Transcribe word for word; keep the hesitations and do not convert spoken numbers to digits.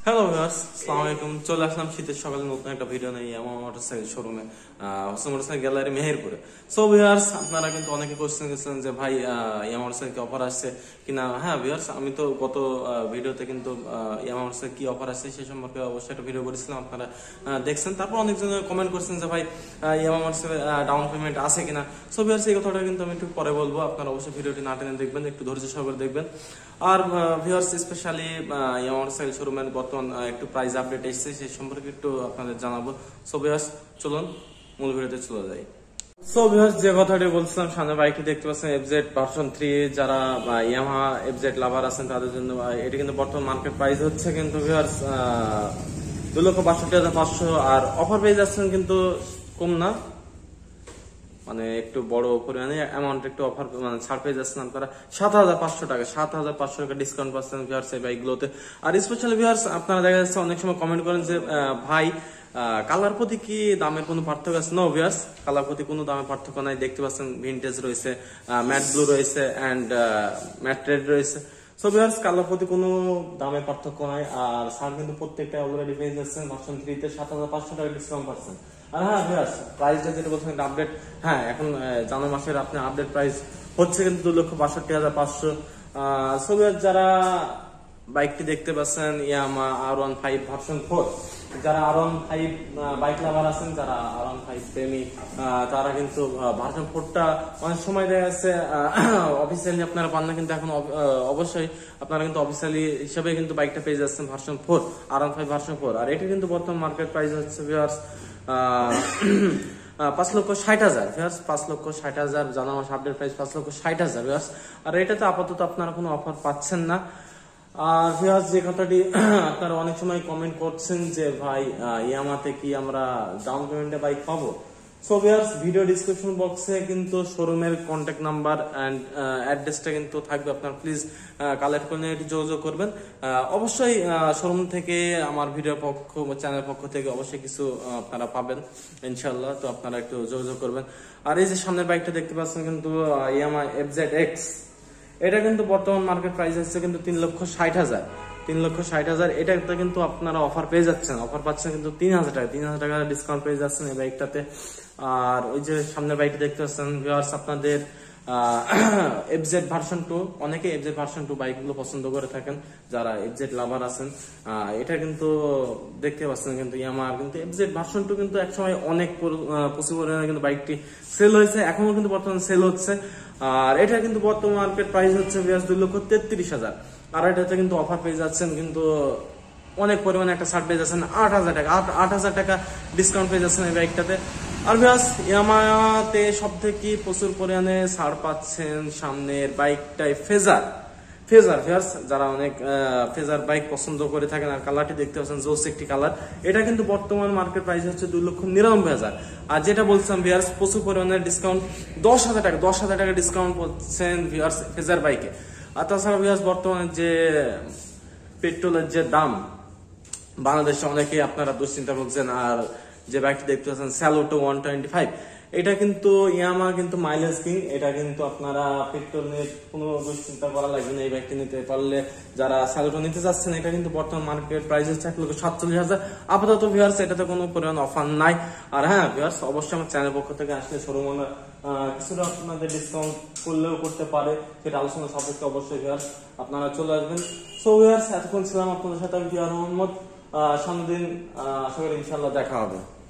Hello viewers, আসসালামু আলাইকুম। চলে আসলাম শীতের সকালে নতুন একটা ভিডিও নিয়ে ইয়ামাহা মোটরসাইকেল শোরুমে, হোসেন মোটরসাইকেল গ্যালারি মেহেরপুরে। সো ভিউয়ার্স, আপনারা কিন্তু অনেকে কোশ্চেন করেছেন যে ভাই ইয়ামাহা মোটরসাইকেল অফার আসছে কিনা। হ্যাঁ ভিউয়ার্স, আমি তো গত ভিডিওতে কিন্তু ইয়ামাহা মোটরসাইকেল কি অফার আসছে সে সম্পর্কে অবশ্যই একটা ভিডিও করেছিলাম, আপনারা দেখছেন। তারপর অনেকজন কমেন্ট করছেন যে ভাই ইয়ামাহা মোটরসাইকেল ডাউন পেমেন্ট আছে কিনা। সো ভিউয়ার্স, এই কথাটা কিন্তু আমি একটু পরে বলবো, আপনারা অবশ্যই ভিডিওটি না টেনে দেখবেন, একটু ধৈর্য সহকারে দেখবেন। আর ভিউয়ার্স, স্পেশালি ইয়ামাহা মোটরসাইকেল শোরুমের বর্তমান একটু প্রাইস আপডেট এসেছে সেই সম্পর্কে একটু আপনাদের জানাবো। সো ভিউয়ার্স, চলুন মূল ভিডিওতে চলে যাই। সো ভিউয়ার্স, যে কথাটি বলছিলাম, সামনে বাইকটি দেখতে পাচ্ছেন এফজেড ভার্সন থ্রি। যারা ইয়ামাহা এফজেড লাভার আছেন তাদের জন্য এটি কিন্তু বর্তমান মার্কেট প্রাইস হচ্ছে কিন্তু ভিউয়ার্স দুই লক্ষ বাষট্টি হাজার পাঁচশো। আর অফার পেয়ে যাচ্ছেন কিন্তু কম না, মানে একটু বড় পরিমাণে অ্যামাউন্ট একটু অফার মানে ছাড় পেয়ে যাচ্ছেন আপনারা সাত হাজার পাঁচশো টাকা সাত হাজার পাঁচশো টাকা ডিসকাউন্ট পাচ্ছেন ভিউয়ার্স এই বাইকগুলোতে। আর স্পেশালি ভিউয়ার্স, আপনারা দেখা যাচ্ছে অনেক সময় কমেন্ট করেন যে ভাই কালার প্রতি কি দামের কোনো পার্থক্য আছে? নো ভিউয়ার্স, কালার প্রতি কোনো দামের পার্থক্য নাই। দেখতে পাচ্ছেন ভিনটেজ রয়েছে, ম্যাট ব্লু রয়েছে অ্যান্ড ম্যাট রেড রয়েছে। সো ভিউয়ার্স, কালার প্রতি কোনো দামের পার্থক্য নাই। আর স্যার কিন্তু প্রত্যেকটা অলরেডি পেয়ে যাচ্ছেন ভার্সন থ্রিতে সাত হাজার পাঁচশো টাকা ডিসকাউন্ট পাচ্ছেন। আর হ্যাঁ ভিউয়ার্স, প্রাইসটা যেটা বলছেন আপডেট, হ্যাঁ এখন জানুয়ারি মাসের আপনার আপডেট প্রাইস হচ্ছে কিন্তু দুই লক্ষ বাষট্টি হাজার পাঁচশো। সো ভিউয়ার্স, যারা বাইকটি দেখতে পাচ্ছেন Yamaha R one five version four, যারা R one five bike lover আছেন, যারা আর ওয়ান ফাইভ প্রেমী, তারা কিন্তু ভার্সন ফোরটা অনেক সময় দেখা যাচ্ছে অফিসিয়ালি আপনারা পান না, কিন্তু এখন অবশ্যই আপনারা কিন্তু অফিসিয়ালি হিসাবে কিন্তু বাইকটা পেয়ে যাচ্ছেন version four, R one five version four. আর এটি কিন্তু বর্তমান মার্কেট প্রাইস হচ্ছে ভিউয়ার্স পাঁচ লক্ষ ষাট হাজার ভিউয়ার্স, পাঁচ লক্ষ ষাট হাজার জানা মাস আপডেট প্রাইস পাঁচ লক্ষ ষাট হাজার ভিউয়ার্স। আর এটাতে আপাতত আপনারা কোনো অফার পাচ্ছেন না। আর ভিউয়ার্স, যে কথাটি আপনারা অনেক সময় কমেন্ট করছেন যে ভাই ইয়ামাহাতে কি আমরা ডাউন পেমেন্টে বাইক পাবো। সো ভিউয়ার্স, ভিডিও ডিসক্রিপশন বক্সে কিন্তু শোরুমের কন্ট্যাক্ট নাম্বার এন্ড অ্যাড্রেসটা কিন্তু থাকবে, আপনারা প্লিজ কালেক্ট করে নিয়ে যোগাযোগ করবেন। অবশ্যই শোরুম থেকে আমার ভিডিও পক্ষ চ্যানেল পক্ষ থেকে অবশ্যই কিছু আপনারা পাবেন ইনশাল্লাহ, তো আপনারা একটু যোগাযোগ করবেন। আর এই যে সামনের বাইকটা দেখতে পাচ্ছেন কিন্তু ইয়ামাহা এফজেড এক্স, এটা কিন্তু বর্তমান মার্কেট প্রাইস হচ্ছে কিন্তু তিন লক্ষ ষাট হাজার তিন লক্ষ ষাট হাজার এটাতে কিন্তু আপনারা অফার পেয়ে যাচ্ছেন, অফার পাচ্ছেন কিন্তু তিন হাজার টাকা তিন হাজার টাকা ডিসকাউন্ট পেয়ে যাচ্ছেন এই বাইকটাতে। আর ওই যে সামনের বাইকটা দেখতে পাচ্ছেন ভিউয়ার্স, আপনাদের এফজেড ভার্সন টু, অনেকে এফজেড ভার্সন টু বাইকগুলো পছন্দ করে থাকেন, যারা এফজেড লাভার আছেন। এটা কিন্তু দেখতে পাচ্ছেন কিন্তু ইয়ামাহার কিন্তু এফজেড ভার্সন টু কিন্তু একসময় অনেক প্রচুর পরিমাণে কিন্তু বাইকটি সেল হয়েছে, এখনো কিন্তু বর্তমানে সেল হচ্ছে। আর এটা কিন্তু বর্তমান মার্কেট প্রাইস হচ্ছে ভিউয়ার্স দুই লক্ষ তেত্রিশ হাজার। আর এটাতে কিন্তু অফার পেয়ে যাচ্ছেন কিন্তু অনেক পরিমাণে একটা ছাড় পেয়ে যাচ্ছেন আট হাজার টাকা আট হাজার টাকা ডিসকাউন্ট পেয়ে যাচ্ছেন এই বাইকটাতে। আর ভিউয়ার্স, ইয়ামাহাতে সব থেকে প্রচুর পরিমাণে ছাড় পাচ্ছেন সামনের বাইকটাই ফেজার ফেজার ভিউয়ার্স, যারা অনেক ফেজার বাইক পছন্দ করে থাকেন। আর কালারটি দেখতে পাচ্ছেন জোস একটি কালার, এটা কিন্তু বর্তমান মার্কেট প্রাইস হচ্ছে দুই লক্ষ নিরানব্বই হাজার। আর যেটা বলছিলাম ভিউয়ার্স, প্রচুর পরিমাণে ডিসকাউন্ট দশ হাজার টাকা দশ হাজার টাকা ডিসকাউন্ট পাচ্ছেন ভিউয়ার্স ফেজার বাইকে। আর তাছাড়া ভিউয়ার্স, বর্তমানে যে পেট্রোলের যে দাম বাংলাদেশে অনেকে আপনারা দুশ্চিন্তা করছেন। আর যে বাইকটি দেখতে পাচ্ছেন স্যালুটো ওয়ান টোয়েন্টি ফাইভ, এটা কিন্তু ইয়ামাহা কিন্তু মাইলেজ কিং, এটা কিন্তু আপনারা পেট্রোল নিয়ে কোনো দুশ্চিন্তা করা লাগবে না। এই বাইকটি নিতে পারলে যারা স্যালুটো নিতে চাচ্ছেন, এটা কিন্তু বর্তমান মার্কেট প্রাইস হচ্ছে এক লক্ষ সাতচল্লিশ হাজার আপাতত ভিউয়ার্স, এটাতে কোনো পরিমাণ অফার নাই। আর হ্যাঁ ভিউয়ার্স, অবশ্যই আমার চ্যানেল পক্ষ থেকে আসলে শোরুমে কিছুটা আপনাদের ডিসকাউন্ট করলেও করতে পারে, সেটা আলোচনা সাপেক্ষে অবশ্যই ভিউয়ার্স আপনারা চলে আসবেন। সো ভিউয়ার্স, এতক্ষণ ছিলাম আপনাদের সাথে আমি পিয়ার মোহাম্মদ। সামনের দিন আশা করি ইনশাল্লাহ দেখা হবে।